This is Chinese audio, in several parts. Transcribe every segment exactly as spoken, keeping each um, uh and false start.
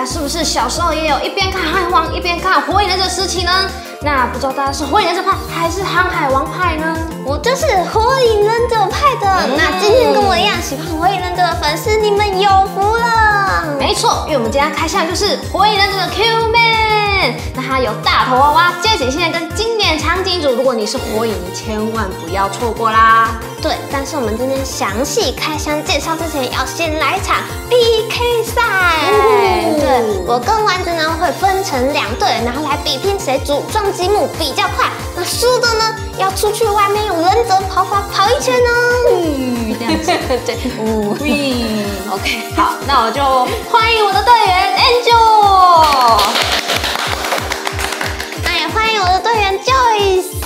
家是不是小时候也有一边看航海王一边看火影忍者时期呢？那不知道大家是火影忍者派还是航海王派呢？ 我就是火影忍者派的。嗯、那今天跟我一样喜欢火影忍者的粉丝，你们有福了。 没错，因为我们今天要开箱就是火影忍者的 Q Man， 那它有大头娃娃、街景现在跟经典场景组。如果你是火影，你千万不要错过啦。 对，但是我们今天详细开箱介绍之前，要先来一场 P K 赛。嗯、对，我跟丸子呢会分成两队，然后来比拼谁组装积木比较快。那输的呢要出去外面用忍者跑法跑一圈呢。 嗯，这样子。 对，嗯嗯 ，OK， 好，那我就欢迎我的队员 Angel， 那也欢迎我的队员 Joyce。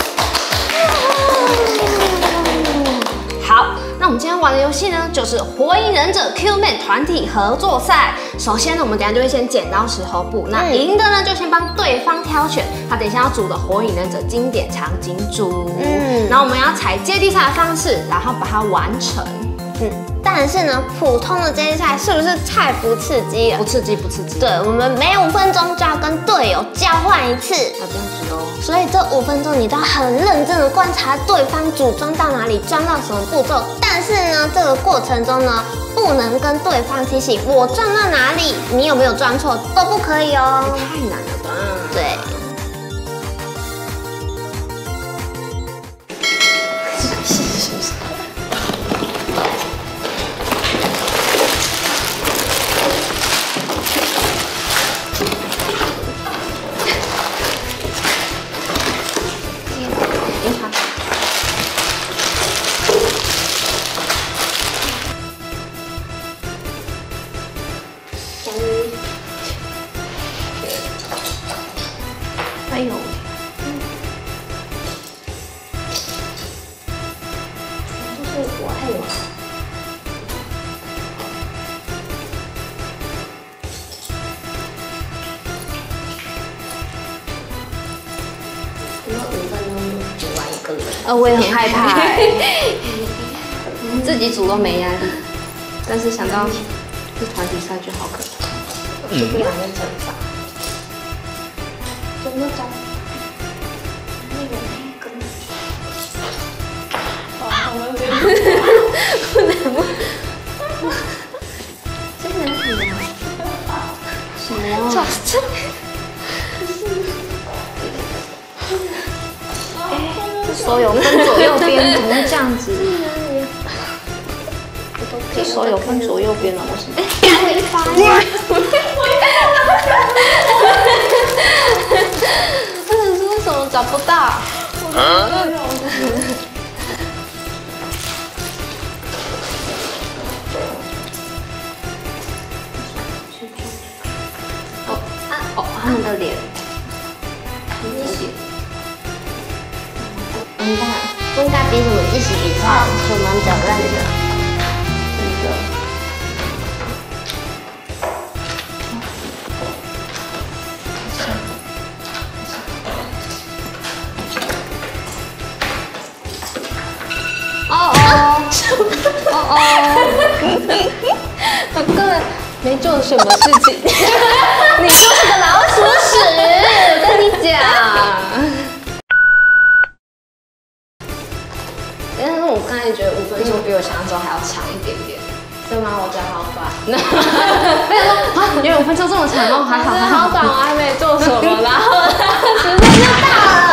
好，那我们今天玩的游戏呢，就是火影忍者 Q Man 团体合作赛。首先呢，我们等一下就会先剪刀石头布，那赢的呢就先帮对方挑选他等一下要组的火影忍者经典场景组。嗯，然后我们要采接力赛的方式，然后把它完成。 嗯，但是呢，普通的接力赛是不是太不刺激了？ 不刺激，不刺激。 对，我们每五分钟就要跟队友交换一次。 啊，这样子哦。 所以这五分钟你都要很认真的观察对方组装到哪里，装到什么步骤。但是呢，这个过程中呢，不能跟对方提醒我装到哪里，你有没有装错都不可以哦。 太难了吧？ 对。 哎呦，就是我爱我。 我们五分钟组完一个人。 呃，我也很害怕哎、欸，自己组都没压力，但是想到是团体赛就好可怕。 是不良的惩罚。怎么找？那个那个。哇，我觉得不能不，真难比啊！ 什么？ 找这。 哎，手有分左右边，怎么会这样子？这手有分左右边了，为什么？哎，我一发呀！ 或者是为什么找不到？ 哦啊哦，他们的脸， 完蛋，不应该比什么一起比赛，是蛮责任的。 真的。哦哦哦哦！我根本没做什么事情，你就是个老鼠屎！我跟你讲。但是我刚才觉得五分钟比我想象中还要长一点点。对吗？我觉得好短。没有说啊，有五分钟这么长哦，还好还好短，我还没做什么，然后时间就到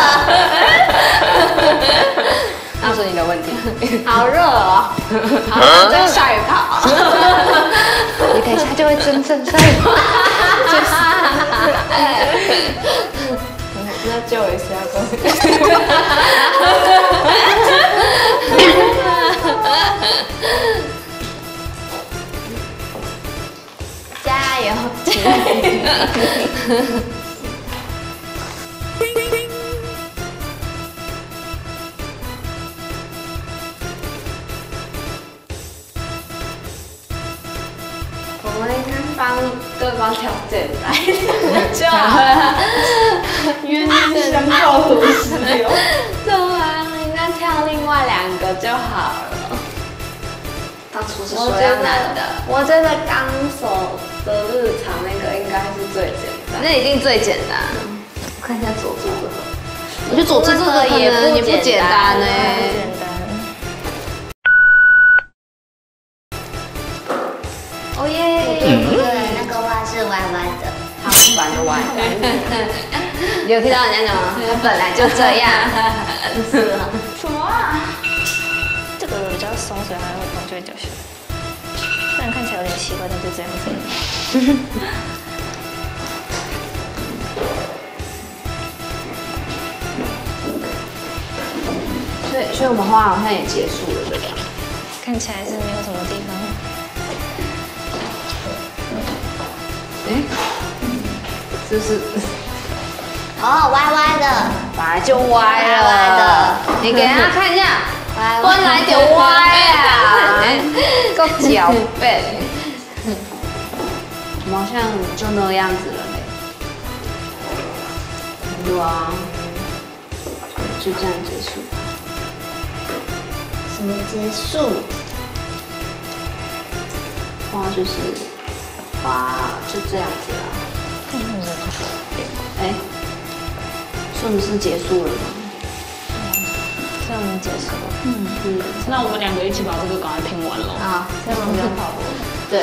了。那是你的问题。好热哦，好，再晒跑。你等一下就会真正晒跑。那救一下公。加油！我们应该帮对方调简单就好了， 冤相报何时了？ 对啊，应该挑另外两个就好了。当初是说要男的， 我觉得纲手的日常那个应该是最简单， 那一定最简单。 我看一下佐助这个， 我觉得佐助这个可能也不简单呢。 简单。 哦耶！ 对，那个蛙是歪歪的， 他玩的歪。 你有听到人家讲吗？他本来就这样。 是啊。 什么啊？ 这个比较松，所以它会碰就会掉下来。虽然看起来有点奇怪，但就这样子。 所以，所以我们花好像也结束了，对吧？ 看起来是没有什么地方。 哎，这是哦，歪歪的， 本来就歪了。 歪歪的， 你给大家看一下， 歪本来就歪啊，够狡辩。我们好像就那样子了嘞。对啊，就这样结束。 什么结束？ 花就是花，就这样子啊。哎，所以你是结束了吗？ 所以我们结束了。 嗯嗯，那我们两个一起把这个赶快拼完了。 啊， 这样比较好。 对。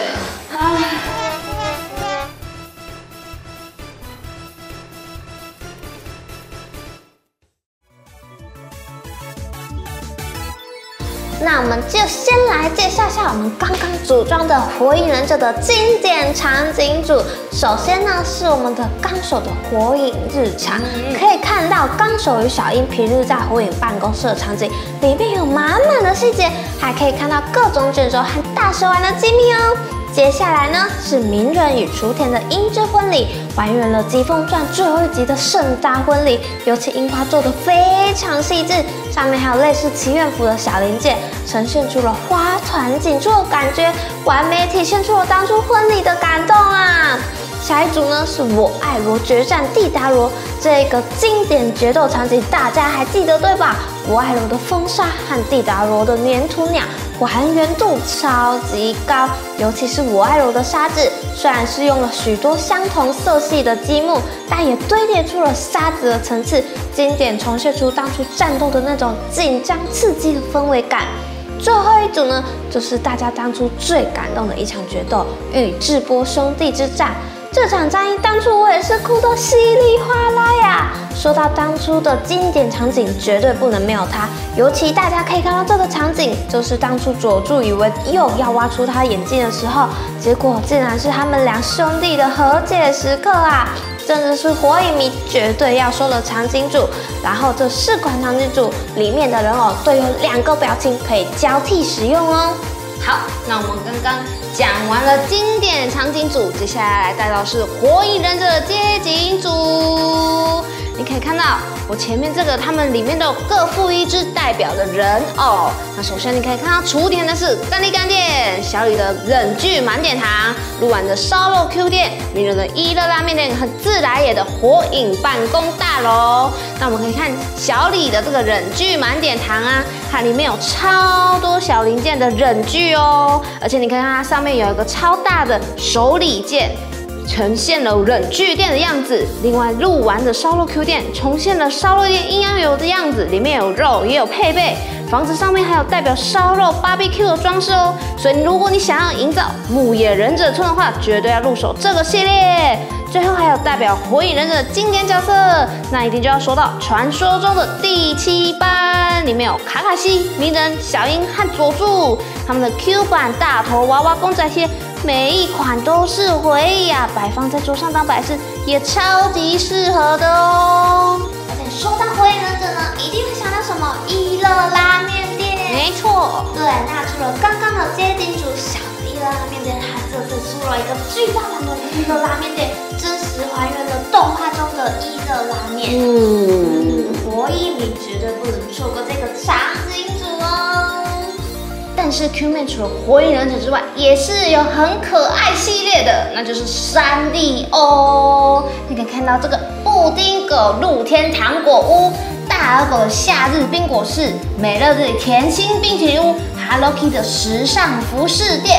那我们就先来介绍一下我们刚刚组装的火影忍者的经典场景组。首先呢是我们的纲手的火影日常，可以看到纲手与小樱平日在火影办公室的场景，里面有满满的细节，还可以看到各种卷轴和大蛇丸的机密哦。接下来呢是鸣人与雏田的樱之婚礼，还原了《疾风传》最后一集的盛大婚礼，尤其樱花做得非常细致，上面还有类似祈愿符的小零件，呈现出了花团锦簇的感觉，完美体现出了当初婚礼的感动啊！下一组呢是我爱罗决战蒂达罗，这个经典决斗场景大家还记得对吧？我爱罗的风沙和蒂达罗的粘土鸟还原度超级高，尤其是我爱罗的沙子，虽然是用了许多相同色系的积木，但也堆叠出了沙子的层次，经典重现出当初战斗的那种紧张刺激的氛围感。最后一组呢，就是大家当初最感动的一场决斗——宇智波兄弟之战。这场战役当初我也是哭得稀里哗啦呀！说到当初的经典场景，绝对不能没有它。尤其大家可以看到这个场景，就是当初佐助以为又要挖出他眼睛的时候，结果竟然是他们两兄弟的和解时刻啊！真的是火影迷绝对要说的场景组。然后这四款场景组里面的人偶都有两个表情可以交替使用哦。 好，那我们刚刚讲完了经典场景组，接下来来带到是火影忍者的街景组。你可以看到我前面这个，他们里面都有各附一只代表的人偶。那首先你可以看到雏田的是干利干店，小李的忍具满点堂，鹿丸的烧肉 Q 店，鸣人的一乐拉面店和自来也的火影办公大楼。那我们可以看小李的这个忍具满点堂啊，它里面有超多小零件的忍具哦，而且你可以看它上面有一个超大的手里件，呈现了忍具店的样子。另外，鹿丸的烧肉 Q 店重现了烧肉店阴阳油的样子，里面有肉也有配备。房子上面还有代表烧肉 B B Q 的装饰哦。所以，如果你想要营造牧野忍者村的话，绝对要入手这个系列。最后还有代表火影忍者的经典角色，那一定就要说到传说中的第七班，里面有卡卡西、鸣人、小樱和佐助，他们的 Q 版大头娃娃公仔贴。每一款都是回忆啊，摆放在桌上当摆饰也超级适合的哦。 而且说到火影忍者呢，一定会想到什么一乐拉面店。 没错， 对，那除了刚刚的街景组小的一乐拉面店，它这次出了一个巨大版的一乐拉面店，真实还原了动画中的一乐拉面。嗯，火影迷绝对不能错过这个场景组哦。 但是 Q-Man 除了火影忍者之外，也是有很可爱系列的，那就是三丽鸥。你可以看到这个布丁狗露天糖果屋、大耳狗的夏日冰果室、美乐的甜心冰淇淋屋、Hello Kitty 的时尚服饰店。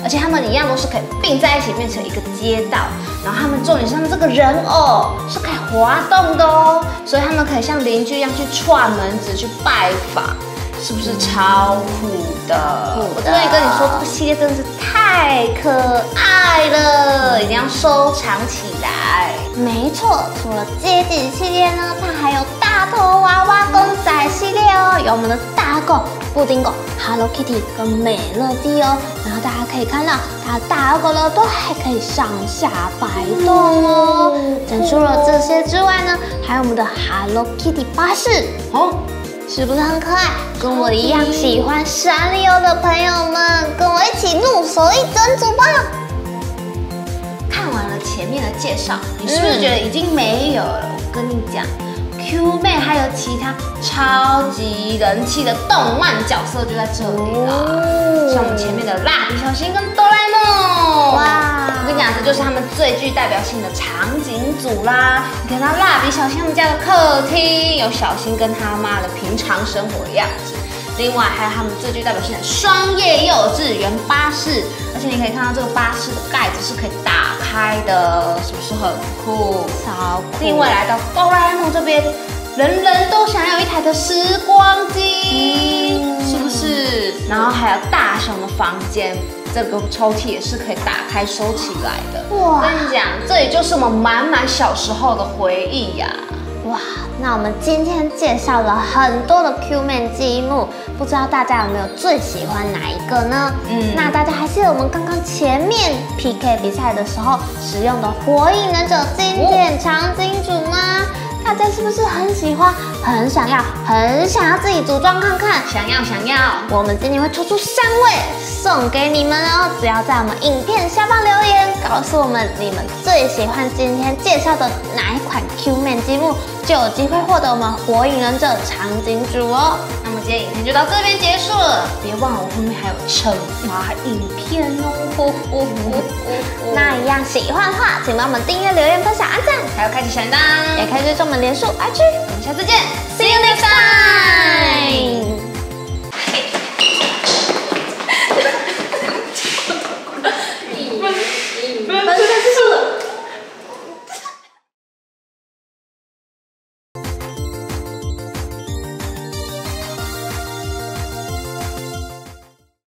而且他们一样都是可以并在一起变成一个街道。然后他们重点是他们这个人偶是可以滑动的哦，所以他们可以像邻居一样去串门子去拜访。是不是超酷的？我真的跟你说，这个系列真的是太可爱了，一定要收藏起来。 没错，除了街景系列呢，它还有大头娃娃公仔系列哦，有我们的大狗、布丁狗、Hello Kitty 跟美乐蒂哦。然后大家可以看到，它大狗的耳朵还可以上下摆动哦。整除了这些之外呢，还有我们的 Hello Kitty 巴士哦。是不是很可爱？跟我一样喜欢山里游的朋友们，跟我一起入手一整组吧！ 看完了前面的介绍，你是不是觉得已经没有了？我跟你讲 ，Q 妹还有其他超级人气的动漫角色就在这里了，像我们前面的蜡笔小新跟哆啦 A 梦。哇！我跟你讲，这就是他们最具代表性的场景组啦。你看到蜡笔小新他们家的客厅，有小新跟他妈的平常生活的样子。另外还有他们最具代表性的双叶幼稚园巴士，而且你可以看到这个巴士的盖子是可以打开的，是不是很酷？ 超酷！ 另外来到哆啦 A 梦这边，人人都想要一台的时光机，嗯、是不是？然后还有大雄的房间。这个抽屉也是可以打开收起来的。哇！我跟你讲，这也就是我们满满小时候的回忆呀、啊。 哇，那我们今天介绍了很多的 Q Man 积木，不知道大家有没有最喜欢哪一个呢？嗯，那大家还记得我们刚刚前面 P K 比赛的时候使用的火影忍者经典场景组吗？大家是不是很喜欢、很想要、很想要自己组装看看？ 想要想要！ 我们今天会抽出三位送给你们哦！只要在我们影片下方留言，告诉我们你们最喜欢今天介绍的哪一款 Q Man 积木，就有机会获得我们火影忍者场景组哦。 那么今天影片就到这边结束了，别忘了我后面还有惩罚影片哦！呼呼呼呼那一样喜欢的话，请帮我们订阅、留言、分享、按赞， 还有开启小铃铛， 也可以追踪我们脸书、I G。 我们下次见 ，See you next time。